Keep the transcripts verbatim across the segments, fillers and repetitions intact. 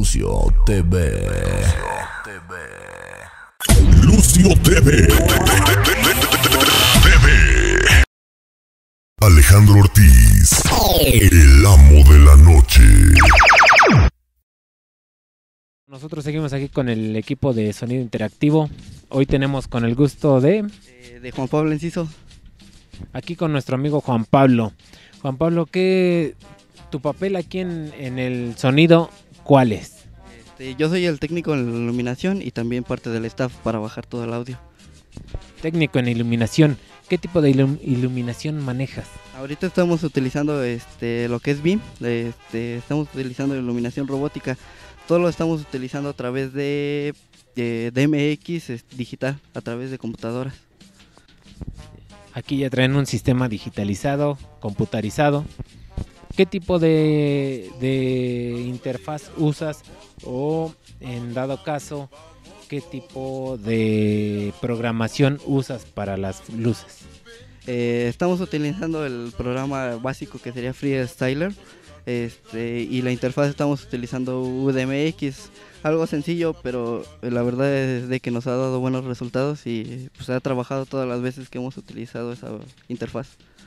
Lucio T V. Lucio T V. Alejandro Ortiz, el amo de la noche. Nosotros seguimos aquí con el equipo de sonido interactivo. Hoy tenemos con el gusto de... Eh, de Juan Pablo Enciso. Aquí con nuestro amigo Juan Pablo. Juan Pablo, ¿qué tu papel aquí en, en el sonido, cuál es? Este, yo soy el técnico en la iluminación y también parte del staff para bajar todo el audio. Técnico en iluminación. ¿Qué tipo de ilum iluminación manejas? Ahorita estamos utilizando este, lo que es B I M, este, estamos utilizando iluminación robótica. Todo lo estamos utilizando a través de, de D M X es, digital, a través de computadoras. Aquí ya traen un sistema digitalizado, computarizado. ¿Qué tipo de, de interfaz usas? O en dado caso, ¿qué tipo de programación usas para las luces? Eh, estamos utilizando el programa básico que sería Freestyler. Este, y la interfaz estamos utilizando U D M X, algo sencillo, pero la verdad es de que nos ha dado buenos resultados y pues ha trabajado todas las veces que hemos utilizado esa interfaz.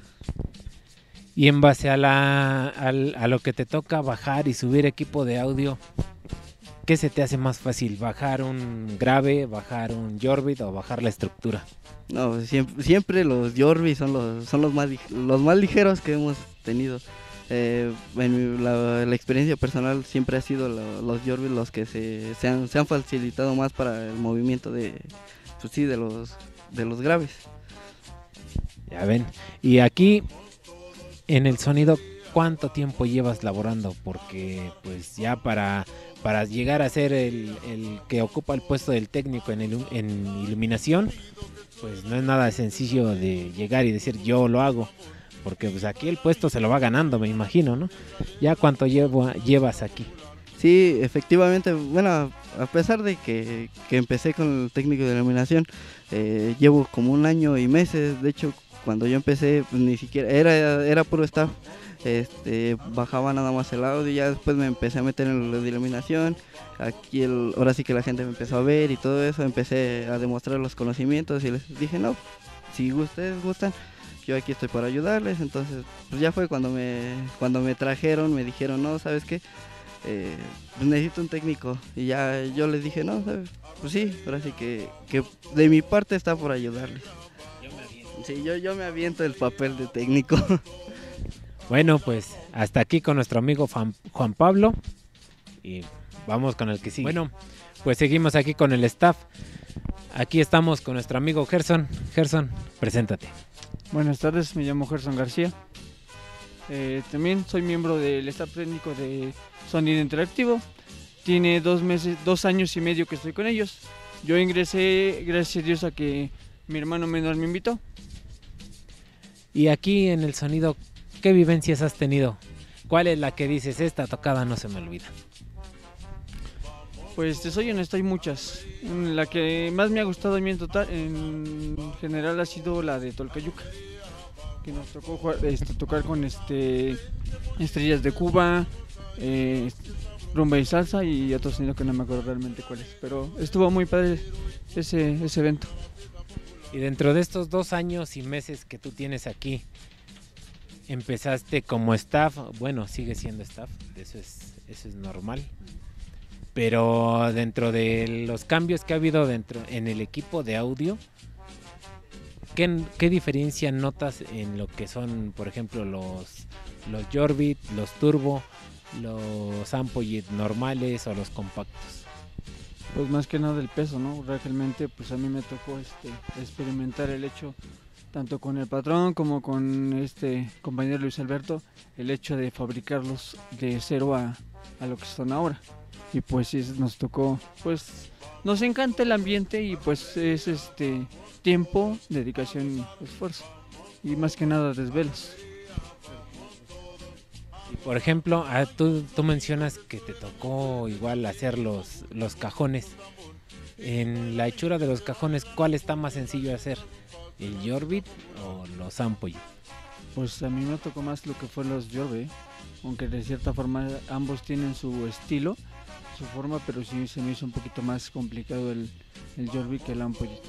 Y en base a, la, a, a lo que te toca bajar y subir equipo de audio, ¿qué se te hace más fácil? ¿Bajar un grave, bajar un Jorbit o bajar la estructura? No, siempre, siempre los Jorbit son los, son los, más, los más ligeros que hemos tenido. Eh, en la, la experiencia personal siempre ha sido lo, los Jorbit los que se, se, han, se han facilitado más para el movimiento de, pues sí, de los, de los graves. Ya ven, y aquí en el sonido, ¿cuánto tiempo llevas laborando? Porque pues ya para, para llegar a ser el, el que ocupa el puesto del técnico en, el, en iluminación, pues no es nada sencillo de llegar y decir yo lo hago. Porque pues aquí el puesto se lo va ganando, me imagino, ¿no? ¿Ya cuánto llevo, llevas aquí? Sí, efectivamente, bueno, a pesar de que, que empecé con el técnico de iluminación, eh, llevo como un año y meses. De hecho, cuando yo empecé, pues ni siquiera, era, era puro staff, este, bajaba nada más el audio y ya después me empecé a meter en lo de iluminación. Aquí el, ahora sí que la gente me empezó a ver y todo eso, empecé a demostrar los conocimientos y les dije, no, si ustedes gustan, yo aquí estoy para ayudarles. Entonces pues ya fue cuando me cuando me trajeron, me dijeron, no, ¿sabes qué? Eh, pues necesito un técnico. Y ya yo les dije, no, ¿sabes? Pues sí, ahora sí que, que de mi parte está por ayudarles. Yo me aviento. Sí, yo, yo me aviento el papel de técnico. Bueno, pues hasta aquí con nuestro amigo Juan Pablo. Y vamos con el que sigue. Bueno, pues seguimos aquí con el staff. Aquí estamos con nuestro amigo Gerson. Gerson, preséntate. Buenas tardes, me llamo Gerson García. Eh, también soy miembro del staff técnico de Sonido Interactivo. Tiene dos meses, dos años y medio que estoy con ellos. Yo ingresé gracias a Dios a que mi hermano menor me invitó. Y aquí en el sonido, ¿qué vivencias has tenido? ¿Cuál es la que dices, esta tocada no se me olvida? Pues te soy honesto, hay muchas. La que más me ha gustado a mí en, total, en general ha sido la de Tolcayuca, que nos tocó jugar, este, tocar con este, Estrellas de Cuba, eh, Rumba y Salsa y otro sonido que no me acuerdo realmente cuál es. Pero estuvo muy padre ese, ese evento. Y dentro de estos dos años y meses que tú tienes aquí, empezaste como staff, bueno, sigue siendo staff, eso es, eso es normal. Pero dentro de los cambios que ha habido dentro en el equipo de audio, ¿qué, qué diferencia notas en lo que son, por ejemplo, los, los Jorbit, los Turbo, los Ampollid normales o los compactos? Pues más que nada el peso, ¿no? Realmente pues a mí me tocó este, experimentar el hecho, tanto con el patrón como con este compañero Luis Alberto, el hecho de fabricarlos de cero a, a lo que son ahora. Y pues sí, nos tocó, pues nos encanta el ambiente y pues es este tiempo, dedicación y esfuerzo. Y más que nada desvelos. Y por ejemplo, ah, tú, tú mencionas que te tocó igual hacer los, los cajones. En la hechura de los cajones, ¿cuál está más sencillo de hacer? ¿El Jorbit o los Ampollid? Pues a mí me tocó más lo que fue los Jorbe, aunque de cierta forma ambos tienen su estilo. su forma, pero sí se me hizo un poquito más complicado el, el Jorvik que el Ampollito.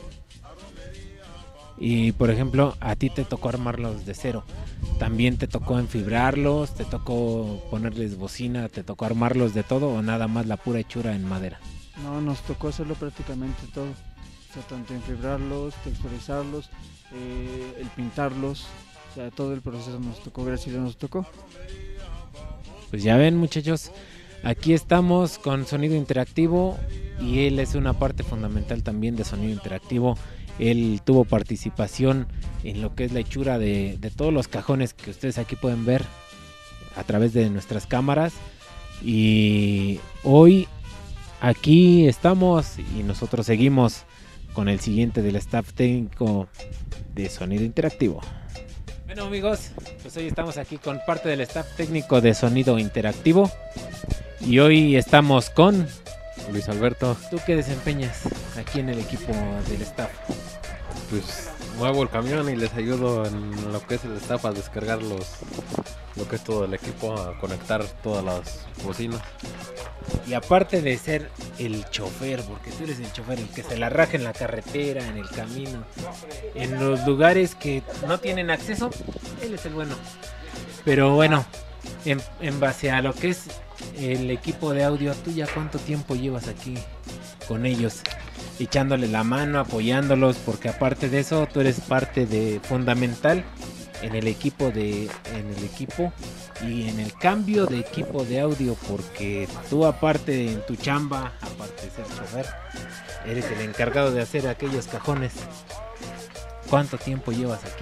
Y por ejemplo, a ti te tocó armarlos de cero. ¿También te tocó enfibrarlos? ¿Te tocó ponerles bocina? ¿Te tocó armarlos de todo o nada más la pura hechura en madera? No, nos tocó hacerlo prácticamente todo. O sea, tanto enfibrarlos, texturizarlos, eh, el pintarlos. O sea, todo el proceso nos tocó, gracias a Dios nos tocó. Pues ya ven, muchachos, aquí estamos con Sonido Interactivo y él es una parte fundamental también de Sonido Interactivo. Él tuvo participación en lo que es la hechura de, de todos los cajones que ustedes aquí pueden ver a través de nuestras cámaras. Y hoy aquí estamos y nosotros seguimos con el siguiente del staff técnico de Sonido Interactivo. Bueno, amigos, pues hoy estamos aquí con parte del staff técnico de Sonido Interactivo y hoy estamos con Luis Alberto. ¿Tú qué desempeñas aquí en el equipo del staff? Pues muevo el camión y les ayudo en lo que es el staff a descargar los, lo que es todo el equipo, a conectar todas las bocinas. Y aparte de ser el chofer, porque tú eres el chofer, el que se la raja en la carretera, en el camino, en los lugares que no tienen acceso, él es el bueno. Pero bueno, en, en base a lo que es el equipo de audio, ¿tú ya cuánto tiempo llevas aquí con ellos? Echándole la mano, apoyándolos, porque aparte de eso, tú eres parte de fundamental en el equipo de en el equipo y en el cambio de equipo de audio, porque tú aparte en tu chamba, aparte de ser chofer, eres el encargado de hacer aquellos cajones. ¿Cuánto tiempo llevas aquí?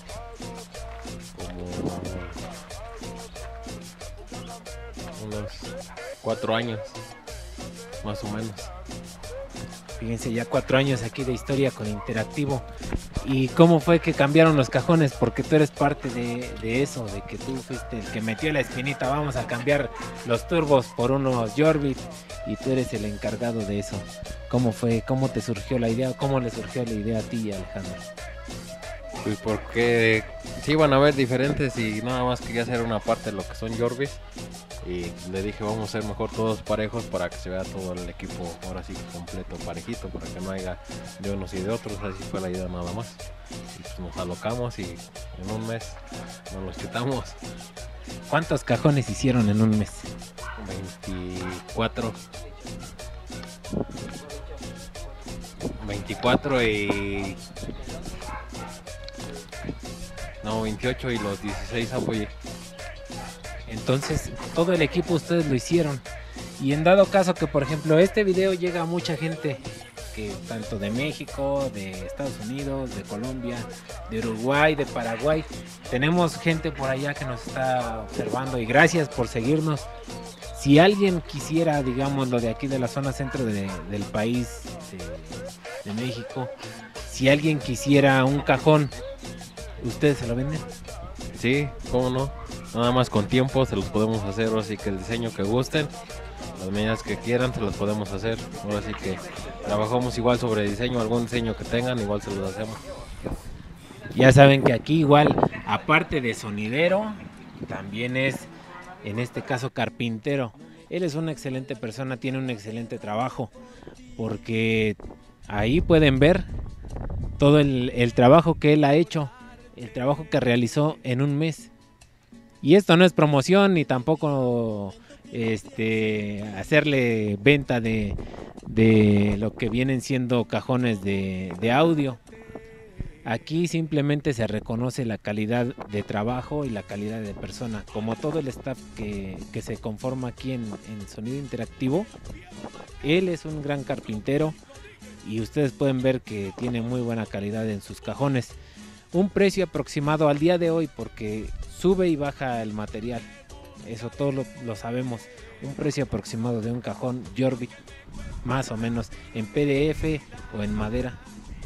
Como unos cuatro años, más o menos. Fíjense, ya cuatro años aquí de historia con Interactivo. ¿Y cómo fue que cambiaron los cajones? Porque tú eres parte de, de eso, de que tú fuiste el que metió la espinita, vamos a cambiar los turbos por unos Jorvik, y tú eres el encargado de eso. ¿Cómo fue? ¿Cómo te surgió la idea? ¿Cómo le surgió la idea a ti, Alejandro? Pues porque sí iban a haber diferentes y nada más quería hacer una parte de lo que son Jorvik. Y le dije, vamos a ser mejor todos parejos para que se vea todo el equipo ahora sí completo, parejito, para que no haya de unos y de otros. Así fue la idea nada más. Y pues nos alocamos y en un mes nos los quitamos. ¿Cuántos cajones hicieron en un mes? veinticuatro. veinticuatro y... No, veintiocho y los dieciséis apoyé. Entonces, todo el equipo ustedes lo hicieron. Y en dado caso que, por ejemplo, este video llega a mucha gente, que tanto de México, de Estados Unidos, de Colombia, de Uruguay, de Paraguay, tenemos gente por allá que nos está observando y gracias por seguirnos. Si alguien quisiera, digamos, lo de aquí de la zona centro de, del país, de, de México, si alguien quisiera un cajón, ¿ustedes se lo venden? Sí, cómo no. Nada más con tiempo se los podemos hacer, así que el diseño que gusten, las medidas que quieran se los podemos hacer. Ahora sí que trabajamos igual sobre diseño, algún diseño que tengan, igual se los hacemos. Ya saben que aquí igual, aparte de sonidero, también es, en este caso, carpintero. Él es una excelente persona, tiene un excelente trabajo, porque ahí pueden ver todo el, el trabajo que él ha hecho, el trabajo que realizó en un mes. Y esto no es promoción ni tampoco este, hacerle venta de, de lo que vienen siendo cajones de, de audio. Aquí simplemente se reconoce la calidad de trabajo y la calidad de persona. Como todo el staff que, que se conforma aquí en, en Sonido Interactivo, él es un gran carpintero y ustedes pueden ver que tiene muy buena calidad en sus cajones. Un precio aproximado al día de hoy, porque sube y baja el material, eso todos lo, lo sabemos. Un precio aproximado de un cajón Jorvik, más o menos, en P D F o en madera.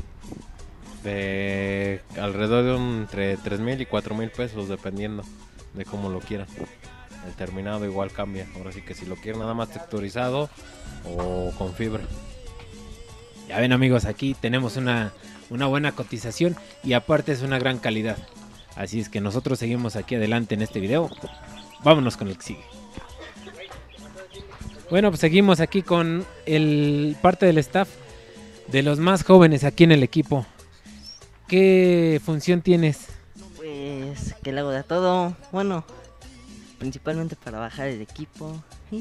De alrededor de un, entre tres mil y cuatro mil pesos, dependiendo de cómo lo quieran. El terminado igual cambia. Ahora sí que si lo quieren nada más texturizado o con fibra. Ya ven, amigos, aquí tenemos una, una buena cotización y aparte es una gran calidad. Así es que nosotros seguimos aquí adelante en este video. Vámonos con el que sigue. Bueno, pues seguimos aquí con el parte del staff de los más jóvenes aquí en el equipo. ¿Qué función tienes? Pues que le hago de todo, bueno, principalmente para bajar el equipo. ¿Sí?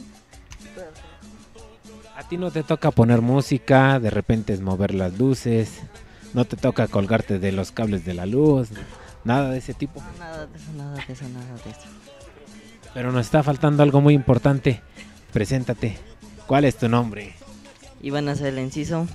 A ti no te toca poner música, de repente es mover las luces, no te toca colgarte de los cables de la luz, nada de ese tipo. Nada de eso, nada de eso, nada de eso. Pero nos está faltando algo muy importante. Preséntate. ¿Cuál es tu nombre? Iban a hacer el inciso.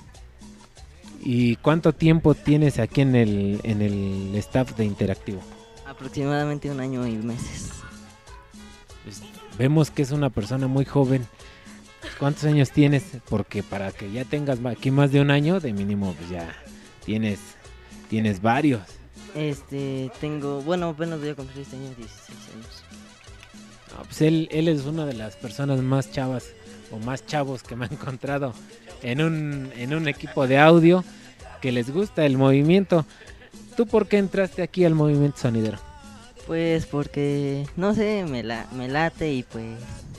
¿Y cuánto tiempo tienes aquí en el, en el staff de Interactivo? Aproximadamente un año y meses. Pues vemos que es una persona muy joven. ¿Cuántos años tienes? Porque para que ya tengas aquí más de un año, de mínimo, pues ya tienes, tienes varios. Este, tengo, bueno, apenas voy a cumplir este año dieciséis años. No, pues él, él es una de las personas más chavas o más chavos que me han encontrado en un, en un equipo de audio que les gusta el movimiento. ¿Tú por qué entraste aquí al movimiento sonidero? Pues porque, no sé, me, la, me late y pues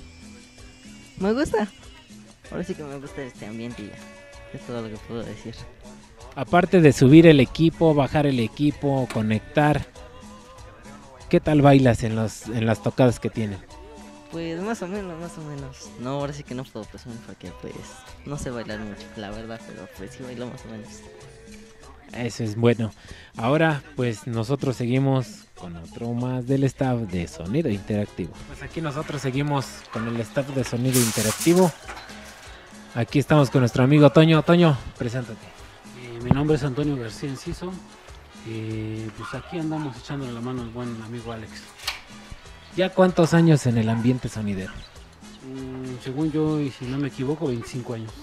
me gusta. Ahora sí que me gusta este ambiente y ya. Es todo lo que puedo decir. Aparte de subir el equipo, bajar el equipo, conectar, ¿qué tal bailas en, los, en las tocadas que tienen? Pues más o menos, más o menos. No, ahora sí que no puedo presumir porque pues no sé bailar mucho, la verdad, pero pues sí bailo más o menos. Eso es bueno. Ahora pues nosotros seguimos con otro más del staff de Sonido Interactivo. Pues aquí nosotros seguimos con el staff de Sonido Interactivo. Aquí estamos con nuestro amigo Toño. Toño, preséntate. Eh, mi nombre es Antonio García Enciso. Eh, pues aquí andamos echándole la mano al buen amigo Alex. ¿Ya cuántos años en el ambiente sonidero? Mm, según yo, y si no me equivoco, veinticinco años.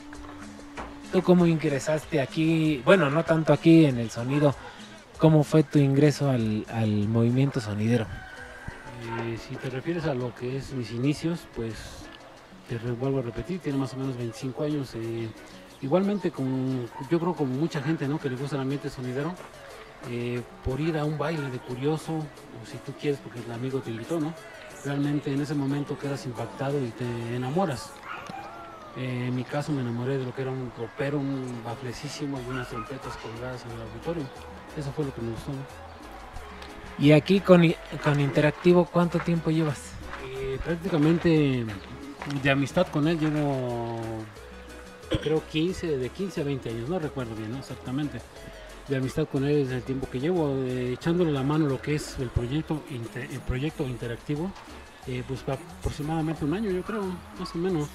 ¿Tú cómo ingresaste aquí? Bueno, no tanto aquí en el sonido. ¿Cómo fue tu ingreso al, al movimiento sonidero? Eh, si te refieres a lo que es mis inicios, pues te re- vuelvo a repetir, tiene más o menos veinticinco años. Eh, igualmente, como, yo creo como mucha gente, ¿no?, que le gusta el ambiente sonidero, eh, por ir a un baile de curioso, o si tú quieres, porque el amigo te invitó, ¿no? Realmente en ese momento quedas impactado y te enamoras. Eh, en mi caso me enamoré de lo que era un ropero, un baflecísimo y unas trompetas colgadas en el auditorio. Eso fue lo que me gustó, ¿no? Y aquí con, I- con Interactivo, ¿cuánto tiempo llevas? Eh, prácticamente de amistad con él llevo, creo, quince, de quince a veinte años, no recuerdo bien, ¿no?, exactamente. De amistad con él desde el tiempo que llevo, eh, echándole la mano lo que es el proyecto, inter- el proyecto interactivo, eh, pues va aproximadamente un año, yo creo, más o menos.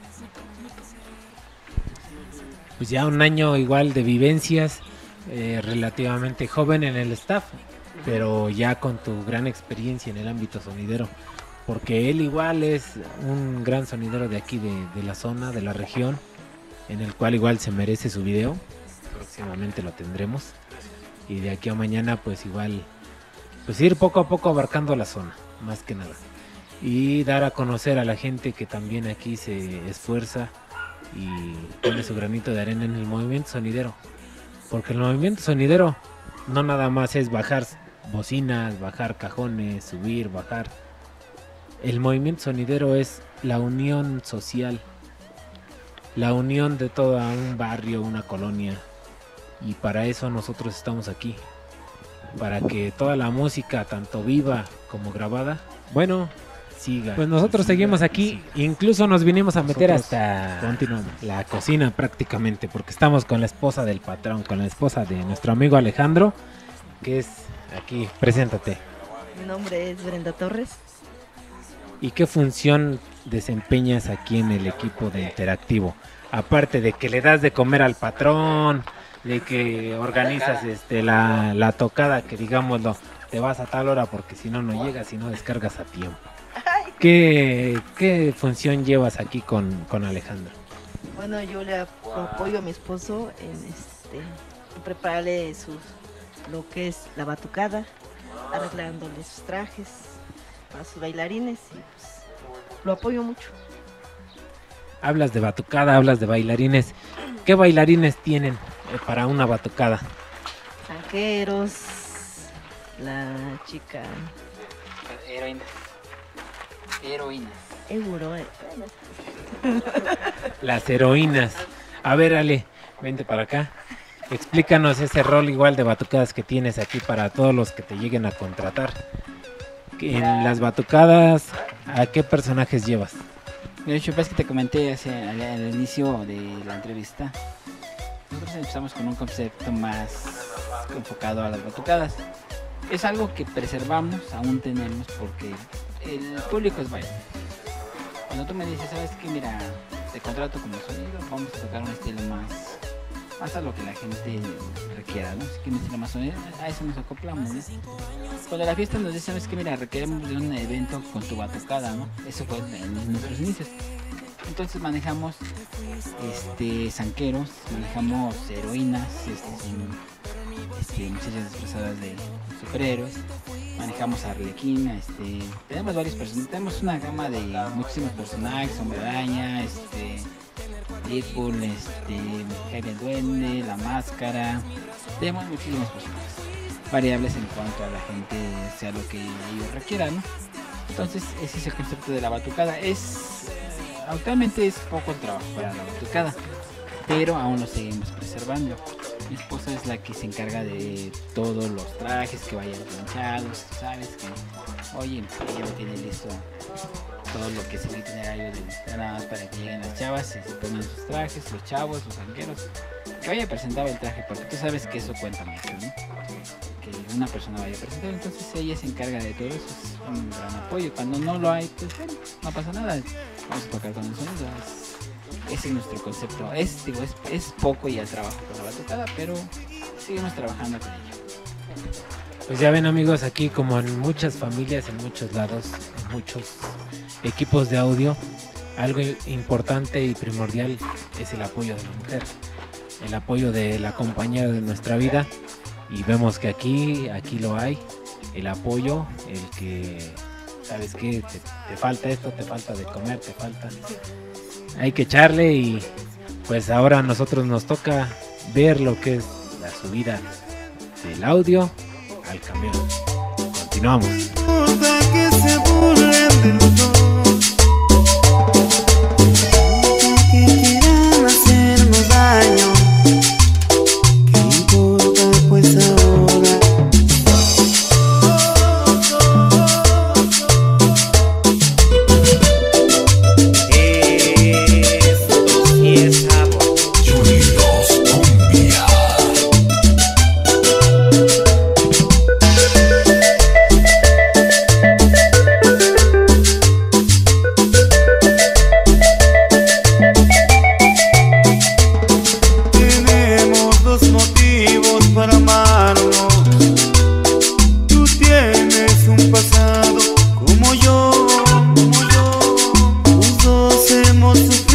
Pues ya un año igual de vivencias, eh, relativamente joven en el staff, pero ya con tu gran experiencia en el ámbito sonidero, porque él igual es un gran sonidero de aquí, de, de la zona, de la región, en el cual igual se merece su video. Próximamente lo tendremos, y de aquí a mañana pues igual pues ir poco a poco abarcando la zona, más que nada, y dar a conocer a la gente que también aquí se esfuerza y pone su granito de arena en el movimiento sonidero, porque el movimiento sonidero no nada más es bajar bocinas, bajar cajones, subir, bajar. El movimiento sonidero es la unión social, la unión de todo un barrio, una colonia, y para eso nosotros estamos aquí, para que toda la música, tanto viva como grabada, bueno, siga. Pues nosotros seguimos aquí, incluso nos vinimos a meter Nosotros hasta continuamos. la cocina prácticamente, porque estamos con la esposa del patrón, con la esposa de nuestro amigo Alejandro, que es aquí. Preséntate. Mi nombre es Brenda Torres. ¿Y qué función desempeñas aquí en el equipo de Interactivo? Aparte de que le das de comer al patrón, de que organizas este la, la tocada, que digámoslo, te vas a tal hora porque si no, no llegas y no descargas a tiempo. ¿Qué, qué función llevas aquí con, con Alejandro? Bueno, yo le ap- apoyo a mi esposo en este en prepararle sus lo que es la batucada, arreglándole sus trajes a sus bailarines y pues lo apoyo mucho. Hablas de batucada, hablas de bailarines. ¿Qué bailarines tienen eh, para una batucada? Zanqueros, la chica Heroínas. Heroínas. Euro. eh. Las heroínas. A ver, Ale, vente para acá. Explícanos ese rol igual de batucadas que tienes aquí para todos los que te lleguen a contratar. En las batucadas, ¿a qué personajes llevas? De hecho, ves que te comenté hace, al, al inicio de la entrevista. Nosotros empezamos con un concepto más enfocado a las batucadas. Es algo que preservamos, aún tenemos, porque el público es bueno. Cuando tú me dices, ¿sabes qué? Mira, te contrato como sonido, vamos a tocar un estilo más, más a lo que la gente requiera, ¿no? Si quieren un estilo más sonido, a eso nos acoplamos, ¿no? Cuando la fiesta nos dice, ¿sabes qué? Mira, requerimos de un evento con tu batucada, ¿no? Eso fue en nuestros inicios. Entonces manejamos este zanqueros, manejamos heroínas, este, este, muchachas disfrazadas de superhéroes, manejamos a Arlequín, este, tenemos varios personajes, tenemos una gama de muchísimos personajes, Hombre Araña, este, Deadpool, este, Jaime el Duende, La Máscara, tenemos muchísimos personajes, variables en cuanto a la gente sea lo que ellos requieran, ¿no? Entonces ese es el concepto de la batucada. Es actualmente es poco el trabajo para la batucada, pero aún lo seguimos preservando. Mi esposa es la que se encarga de todos los trajes que vayan planchados, sabes que, oye, ella me tiene listo todo lo que es el itinerario de nada más para que lleguen las chavas y se pongan sus trajes, los chavos, los zanqueros, que vaya a presentar el traje, porque tú sabes que eso cuenta mucho, ¿no? Que una persona vaya a presentar, entonces ella se encarga de todo eso, es un gran apoyo. Cuando no lo hay, pues bueno, no pasa nada, vamos a tocar con el sonido. Es, ese es nuestro concepto, es, digo, es, es poco ya el trabajo con la batucada, pero seguimos trabajando con ello. Pues ya ven, amigos, aquí como en muchas familias, en muchos lados, en muchos equipos de audio, algo importante y primordial es el apoyo de la mujer, el apoyo de la compañera de nuestra vida, y vemos que aquí, aquí lo hay, el apoyo, el que, ¿sabes qué? Te, te falta esto, te falta de comer, te falta... Hay que echarle, y pues ahora a nosotros nos toca ver lo que es la subida del audio al camión. Continuamos. Que se burlen de los dos, que quieran hacernos daño, ¿qué importa pues ahora? Esto sí es sabor. Junidos Cumbia. Tenemos dos motivos para amarnos. Tú tienes un pasado como yo, como yo. Los dos hemos sufrido.